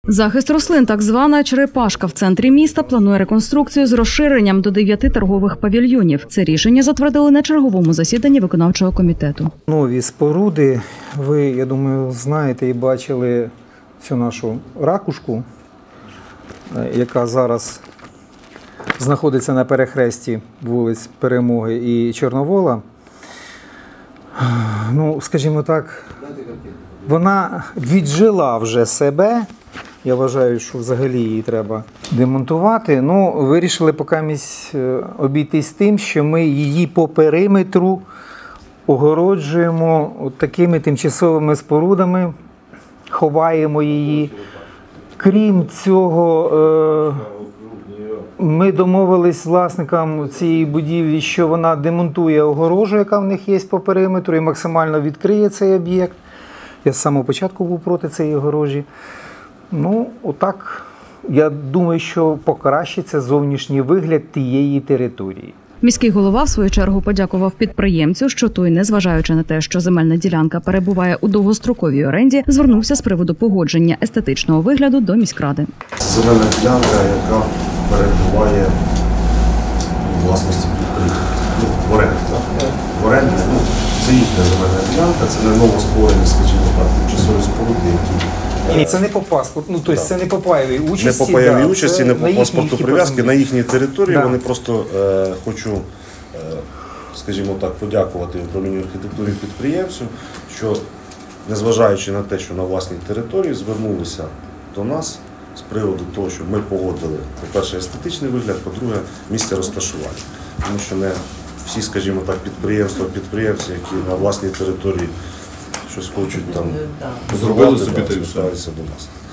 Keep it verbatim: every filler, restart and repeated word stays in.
Захист рослин, так звана черепашка в центрі міста, планує реконструкцію з розширенням до дев'яти торгових павільйонів. Це рішення затвердили на черговому засіданні виконавчого комітету. Нові споруди, ви, я думаю, знаєте і бачили цю нашу ракушку, яка зараз знаходиться на перехресті вулиць Перемоги і Чорновола. Ну, скажімо так, вона віджила вже себе. Я вважаю, що взагалі її треба демонтувати. Ну, вирішили покамість обійтись тим, що ми її по периметру огороджуємо от такими тимчасовими спорудами, ховаємо її. Крім цього, ми домовились з власником цієї будівлі, що вона демонтує огорожу, яка в них є по периметру, і максимально відкриє цей об'єкт. Я з самого початку був проти цієї огорожі. Ну, отак, я думаю, що покращиться зовнішній вигляд тієї території. Міський голова, в свою чергу, подякував підприємцю, що той, незважаючи на те, що земельна ділянка перебуває у довгостроковій оренді, звернувся з приводу погодження естетичного вигляду до міськради. Це земельна ділянка, яка перебуває у власності підприємства. Ну, в оренді, так? В оренді, ну, це їхня земельна ділянка, це не новостворені, скажімо так, тимчасові споруди, які... Ні, це не по паспорту, ну, тобто це не по паєвій участі. Не по паєвій да, участі, не по паспорту прив'язки, на їхній території. Да. Вони просто, е, хочу, е, скажімо так, подякувати управлінню архітектури підприємцю, що, незважаючи на те, що на власній території, звернулися до нас з приводу того, що ми погодили, по-перше, естетичний вигляд, по-друге, місце розташування. Тому що не всі, скажімо так, підприємства, підприємці, які на власній території щось хочуть там зробити, звертаються до нас.